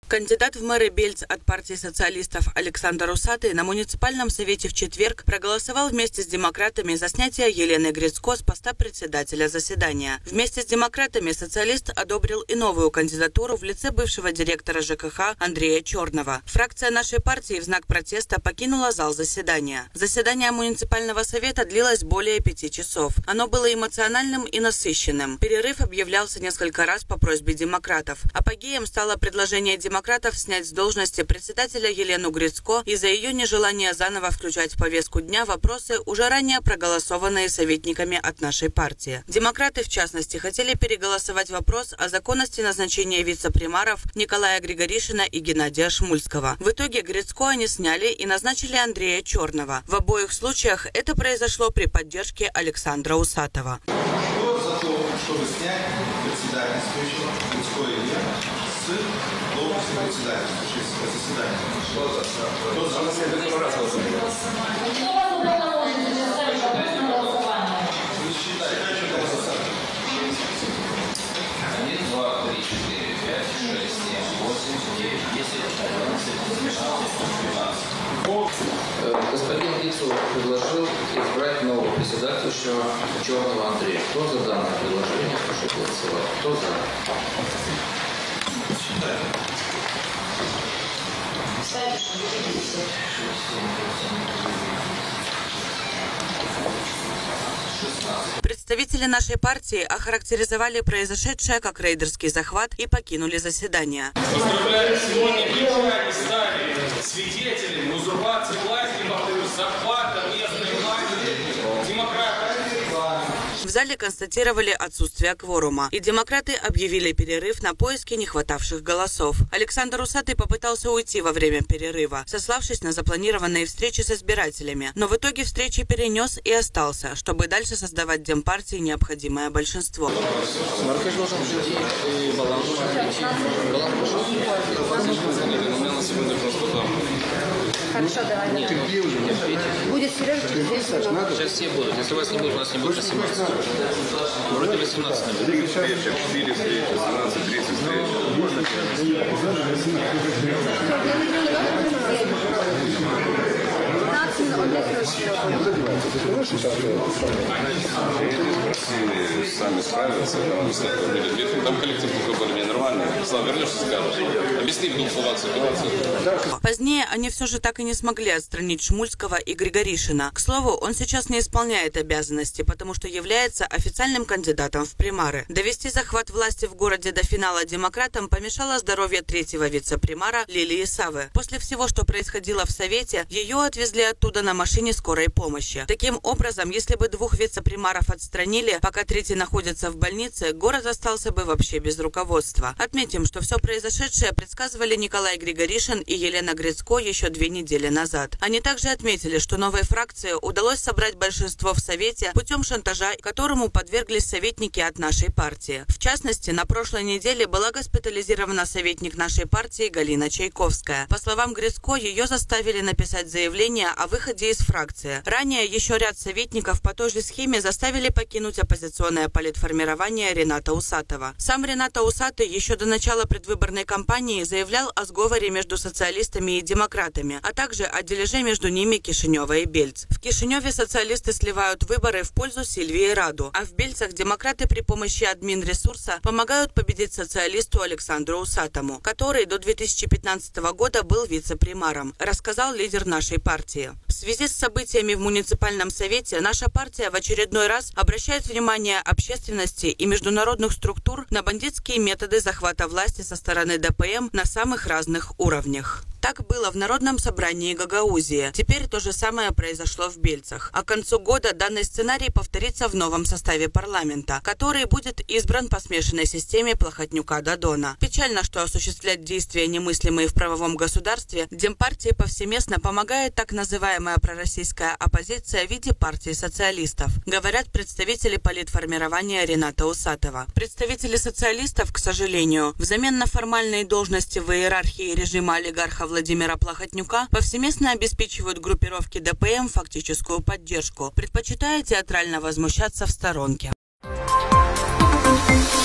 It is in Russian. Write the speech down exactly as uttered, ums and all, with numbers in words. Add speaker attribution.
Speaker 1: Кандидат в мэры Бельц от партии социалистов Александр Усатый на муниципальном совете в четверг проголосовал вместе с демократами за снятие Елены Грицко с поста председателя заседания. Вместе с демократами социалист одобрил и новую кандидатуру в лице бывшего директора ЖКХ Андрея Черного. Фракция нашей партии в знак протеста покинула зал заседания. Заседание муниципального совета длилось более пяти часов. Оно было эмоциональным и насыщенным. Перерыв объявлялся несколько раз по просьбе демократов. Апогеем стало предложение демократов снять с должности председателя Елену Грицко из-за ее нежелания заново включать в повестку дня вопросы, уже ранее проголосованные советниками от нашей партии. Демократы, в частности, хотели переголосовать вопрос о законности назначения вице-премьеров Николая Григоришина и Геннадия Шмульского. В итоге Грицко они сняли и назначили Андрея Черного. В обоих случаях это произошло при поддержке Александра Усатого.
Speaker 2: Кто за то, чтобы снять председательствующего Грицко Елену с должности председательствующего заседания? Кто за? Кто за? Вы считаете, что голосование? один, два, три, четыре, пять, шесть, семь, восемь, девять, десять, одиннадцать, двенадцать, тринадцать.
Speaker 3: Господин Грицко предложил избрать нового председательствующего Черного Андрея. Кто за данное предложение? Прошу голосовать. Кто за?
Speaker 2: Считаем.
Speaker 1: Представители нашей партии охарактеризовали произошедшее как рейдерский захват и покинули заседание.
Speaker 4: Поздравляю, сегодня бельчане стали свидетелями узурпации власти, захвата местной власти, демократии.
Speaker 1: В зале констатировали отсутствие кворума, и демократы объявили перерыв на поиски нехватавших голосов. Александр Усатый попытался уйти во время перерыва, сославшись на запланированные встречи с избирателями, но в итоге встречи перенес и остался, чтобы дальше создавать Демпартии необходимое большинство.
Speaker 5: Хорошо, давай.
Speaker 3: Нет,
Speaker 5: будет Сережа через десять минут.
Speaker 3: сейчас все будут. Если вас не будет, у нас не будет восемнадцать. Вроде восемнадцать не будет.
Speaker 6: четыре встречи, семнадцать тридцать сами справятся, там коллектив такой более нормальный. Слава, вернешься, скажешь. Объясни вдруг ситуацию.
Speaker 1: Позднее они все же так и не смогли отстранить Шмульского и Григоришина. К слову, он сейчас не исполняет обязанности, потому что является официальным кандидатом в примары. Довести захват власти в городе до финала демократам помешало здоровье третьего вице-премьера Лилии Савы. После всего, что происходило в Совете, ее отвезли оттуда на машине скорой помощи. Таким образом, если бы двух вице-премьеров отстранили, пока третий находится в больнице, город остался бы вообще без руководства. Отметим, что все произошедшее предсказывали Николай Григоришин и Елена Грицко еще две недели назад. Они также отметили, что новой фракции удалось собрать большинство в Совете путем шантажа, которому подверглись советники от нашей партии. В частности, на прошлой неделе была госпитализирована советник нашей партии Галина Чайковская. По словам Грицко, ее заставили написать заявление о выходе из фракции. Ранее еще ряд советников по той же схеме заставили покинуть оппозиционное политформирование Рената Усатова. Сам Рената Усатый еще до начала предвыборной кампании заявлял о сговоре между социалистами и демократами, а также о дележе между ними Кишинева и Бельц. В Кишиневе социалисты сливают выборы в пользу Сильвии Раду, а в Бельцах демократы при помощи админресурса помогают победить социалисту Александру Усатому, который до две тысячи пятнадцатого года был вице-премьером, рассказал лидер нашей партии. В связи с событиями в муниципальном совете наша партия в очередной раз обращает внимание общественности и международных структур на бандитские методы захвата власти со стороны ДПМ на самых разных уровнях. Так было в Народном собрании Гагаузии. Теперь то же самое произошло в Бельцах. А к концу года данный сценарий повторится в новом составе парламента, который будет избран по смешанной системе Плохотнюка-Додона. Печально, что осуществлять действия, немыслимые в правовом государстве, Демпартии повсеместно помогает так называемая пророссийская оппозиция в виде партии социалистов, говорят представители политформирования Рената Усатова. Представители социалистов, к сожалению, взамен на формальные должности в иерархии режима олигархов Владимира Плохотнюка повсеместно обеспечивают группировки ДПМ фактическую поддержку, предпочитая театрально возмущаться в сторонке.